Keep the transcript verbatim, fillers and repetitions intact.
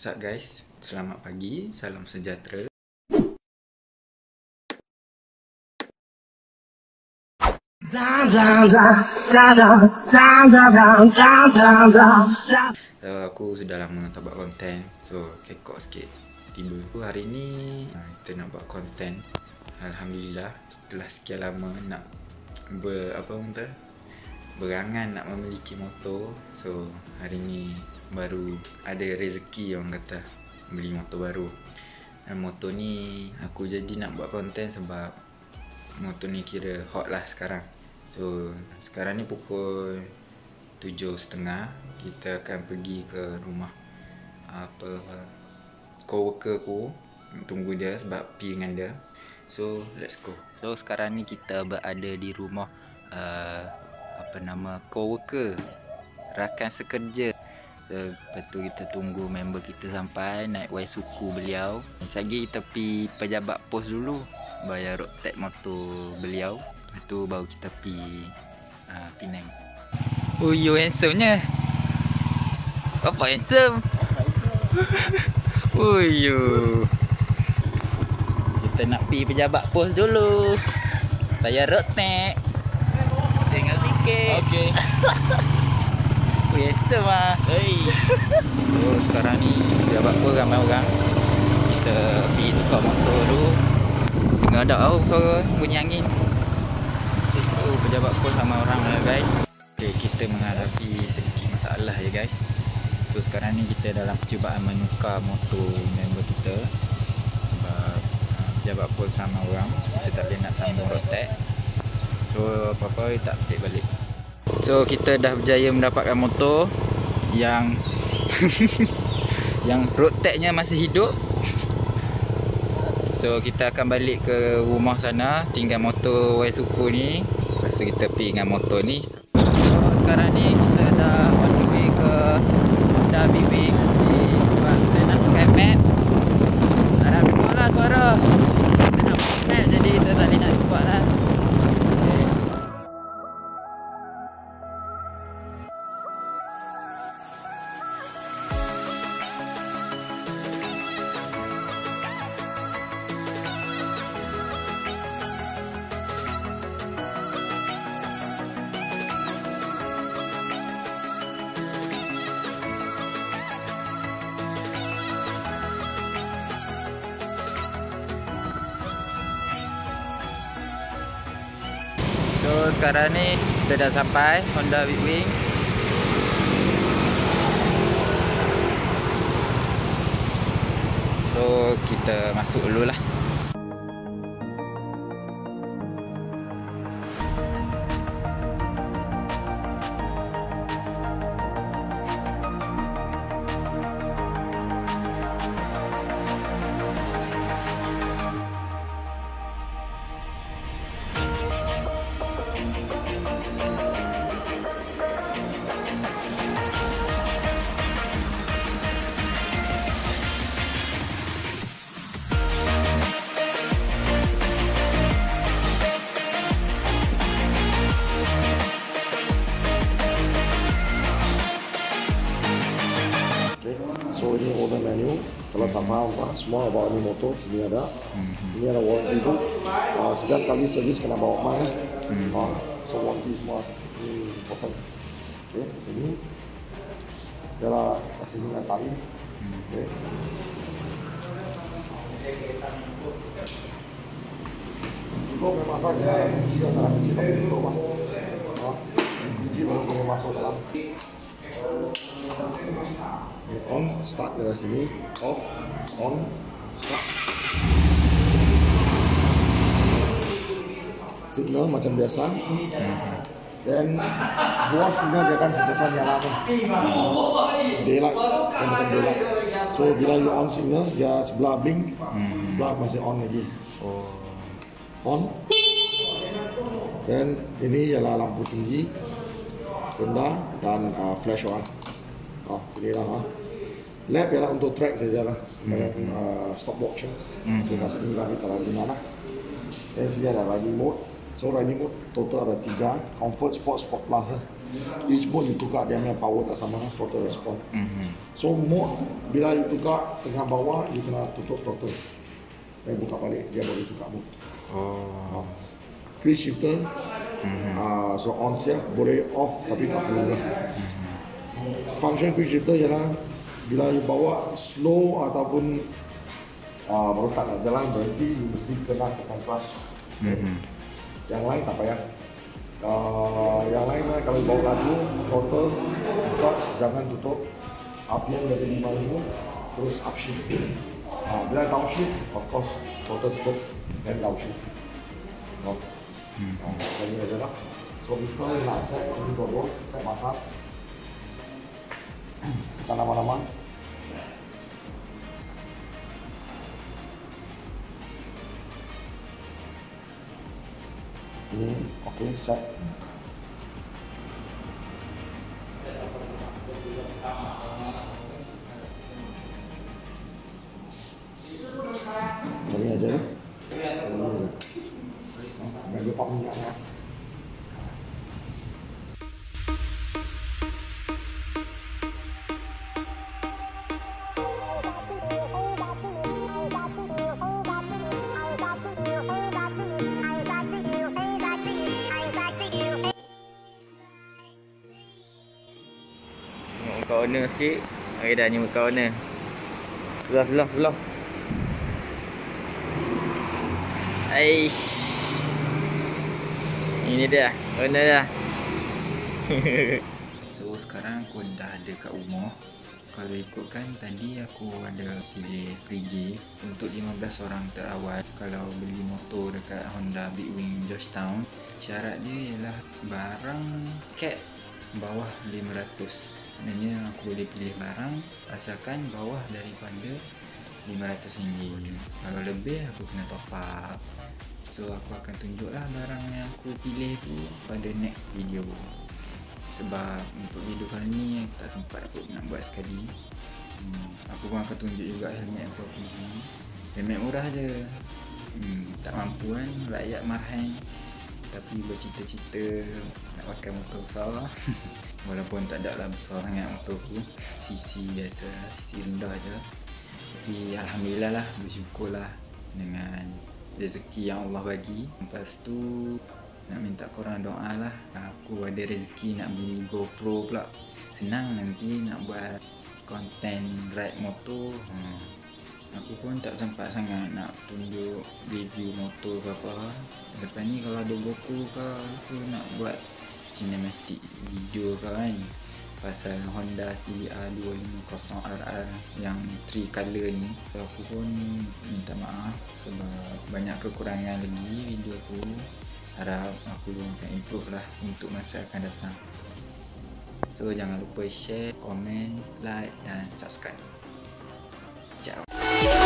What's up guys, selamat pagi, salam sejahtera. So, aku sudah lama tak buat konten, so kekok sikit tiba. Hari ni kita nak buat konten. Alhamdulillah, setelah sekian lama nak ber, apa kata, berangan nak memiliki motor. So hari ni baru ada rezeki orang kata beli motor baru. Dan motor ni aku jadi nak buat konten sebab motor ni kira hot lah sekarang. So sekarang ni pukul tujuh tiga puluh. Kita akan pergi ke rumah apa coworker aku, tunggu dia sebab pergi dengan dia. So let's go. So sekarang ni kita berada di rumah uh, apa nama coworker, rakan sekerja. So, lepas tu kita tunggu member kita sampai, naik Y suku beliau. Macam lagi kita pergi pejabat pos dulu, bayar road tax motor beliau. Lepas tu baru kita pergi uh, Penang. Oh you handsome-nya. Apa handsome? Oh you. Kita nak pergi pejabat pos dulu, bayar road tax. Tinggal sikit. Okey. Biasa mah. Hey. Oh, sekarang ni pejabat pun ramai orang. Kita pergi tukar motor dulu. Tengah ada tau suara bunyi angin. Oh, pejabat pun ramai orang lah guys. Okay, kita menghadapi sedikit masalah ya guys. So sekarang ni kita dalam percubaan menukar motor member kita. Sebab uh, pejabat pun ramai orang, kita tak boleh nak sambung road tax. So apa-apa tak pelik balik. So kita dah berjaya mendapatkan motor yang yang road tax-nya masih hidup. So kita akan balik ke rumah sana, tinggal motor Y suku ni. Lepas tu kita pergi dengan motor ni. So sekarang ni kita dah on the way ke Honda Civic. Sebab kita nak pakai map. Ada dengar lah suara. Kita nak pakai map, jadi kita tak boleh nak ikut lah. So sekarang ni kita dah sampai Honda Wing. So kita masuk dulu lah. So ini order menu, kalau tak faham apa, semua bawa ni motor, sini ada. Mm-hmm. Ini ada warranty tu. Uh, setiap kali servis kena bawa mana. Mm-hmm. uh, so warranty semua ini potong. Okay, ini adalah kasih dengan tali. Mm-hmm. Okay. Jika memang saja kunci adalah kunci untuk masuk. Kunci baru boleh masuk dalam. On, start dari sini, off, on, start. Signal macam biasa. Dan buat signal dia akan sentiasa nyala. Daylight, dia macam daylight. So bila you on signal, dia sebelah blink, sebelah masih on lagi. On. Dan ini ialah lampu tinggi, rendah dan uh, flash on. Oh, sini lah. Ha. Lap ialah untuk track saja lah, hmm. uh, stopwatch. Hmm. So kat sini lah kita lagi mana. Dan sini ada riding mode. So riding mode total ada tiga, comfort, sport, sport plus. each mode you tukar dia punya power tak sama, throttle response. Mhm. So mode bila you tukar tengah bawah, you kena tutup throttle. Dan buka balik, dia boleh tukar mode. Oh. Quick shifter, Mhm. uh, so on safe boleh off tapi tak perlu lah. Function quick shifter ialah bila you bawa slow ataupun uh, baru tak nak jalan berhenti, you mesti kena tekan clutch. Mhm. Yang lain tak payah. Uh, yang lain lah, kalau bawa laju, throttle, clutch jangan tutup. R P M dari lima ribu, terus upshift. Uh, bila downshift, of course throttle tutup dan downshift. No. Hmm. Uh, ini aja lah. So kita nak set ini dulu, set masak. Kita nama-nama. Ini oke okay, set. Ini aja ya. Bagi pak minyaknya. Muka owner sikit. Okey dah ni muka owner. Belah belah belah. Aish. Ini dia, owner dah. So sekarang aku dah ada kat rumah. Kalau ikutkan tadi aku ada pilih free gift untuk lima belas orang terawal kalau beli motor dekat Honda Big Wing Georgetown. Syarat dia ialah barang cap bawah lima ratus. Maknanya aku boleh pilih barang asalkan bawah daripada lima ratus ringgit. Kalau lebih aku kena top up. So aku akan tunjuklah barang yang aku pilih tu pada next video. Sebab untuk video kali ni tak sempat aku nak buat sekali. hmm, Aku pun akan tunjuk juga helmet aku pilih. Helmet murah je, hmm, tak mampu kan rakyat marhain. Tapi bercita-cita nak pakai motor besar. Walaupun tak ada lah besar sangat motor aku, cc biasa, cc rendah je. Tapi Alhamdulillah lah, bersyukurlah dengan rezeki yang Allah bagi. Lepas tu nak minta korang doa lah aku ada rezeki nak beli GoPro pula. Senang nanti nak buat konten ride motor. hmm. Aku pun tak sempat sangat nak tunjuk review motor ke apa. Lepas ni kalau ada GoPro ke, aku nak buat cinematic video ke kan, pasal Honda C B R dua lima kosong R R yang three color ni. So aku pun minta maaf sebab banyak kekurangan lagi video aku. Harap aku akan improve lah untuk masa akan datang. So jangan lupa share, komen, like dan subscribe. Ciao.